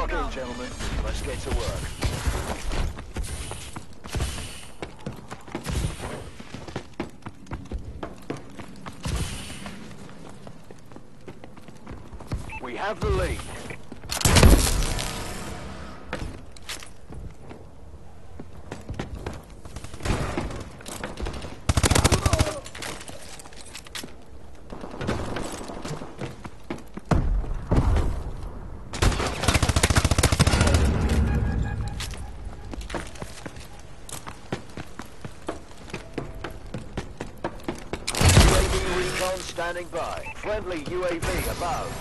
Lock in, gentlemen. Let's get to work. We have the lead. Recon standing by. Friendly UAV above.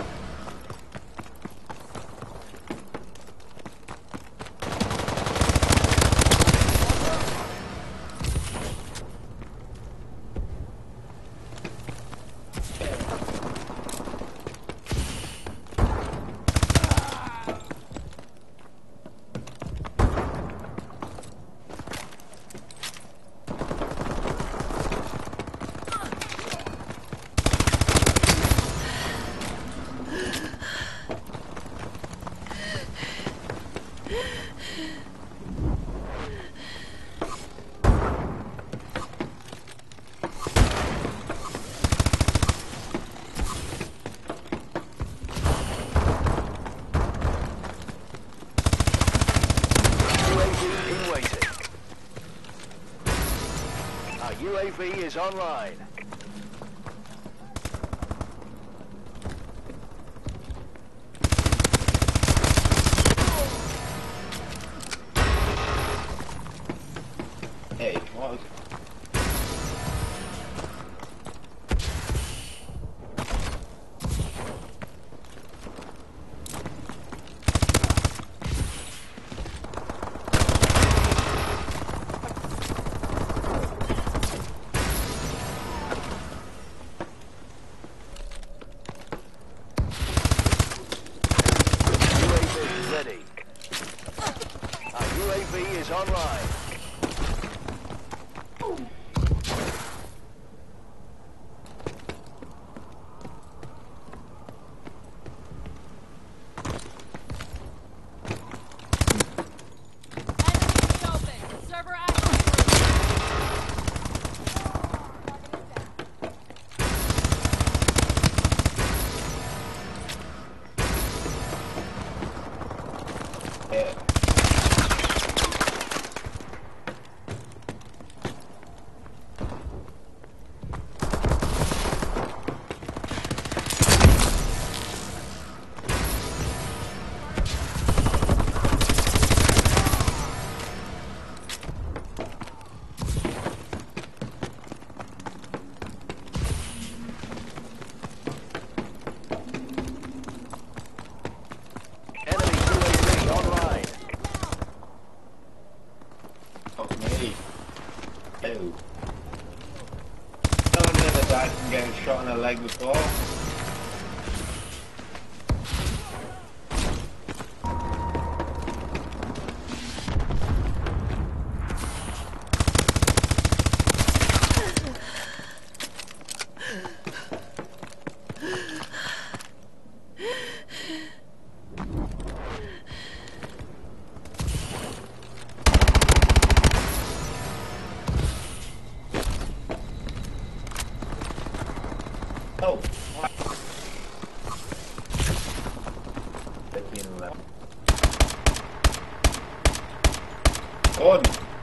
UAV is online. Hey, what was Ready. Our UAV is online. it? Enemy UAV online. Fuck me. Ew. No one ever died from getting shot in the leg before. Oh, 15 left. Gordon.